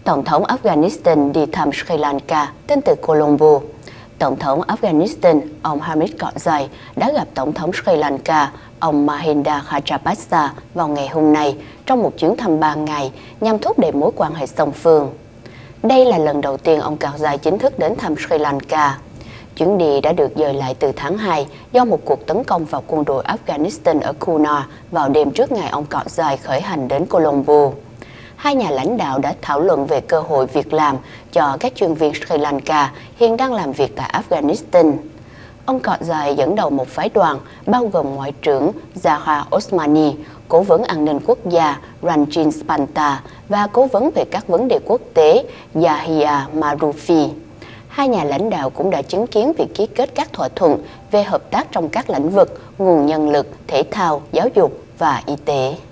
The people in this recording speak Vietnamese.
Tổng thống Afghanistan đi thăm Sri Lanka, tên từ Colombo. Tổng thống Afghanistan, ông Hamid Karzai, đã gặp Tổng thống Sri Lanka, ông Mahinda Rajapaksa vào ngày hôm nay trong một chuyến thăm 3 ngày nhằm thúc đẩy mối quan hệ song phương. Đây là lần đầu tiên ông Karzai chính thức đến thăm Sri Lanka. Chuyến đi đã được dời lại từ tháng 2 do một cuộc tấn công vào quân đội Afghanistan ở Kunar vào đêm trước ngày ông Karzai khởi hành đến Colombo. Hai nhà lãnh đạo đã thảo luận về cơ hội việc làm cho các chuyên viên Sri Lanka hiện đang làm việc tại Afghanistan. Ông Karzai dẫn đầu một phái đoàn bao gồm Ngoại trưởng Zahra Osmani, Cố vấn an ninh quốc gia Ranjit Panta và Cố vấn về các vấn đề quốc tế Yahya Marufi. Hai nhà lãnh đạo cũng đã chứng kiến việc ký kết các thỏa thuận về hợp tác trong các lĩnh vực nguồn nhân lực, thể thao, giáo dục và y tế.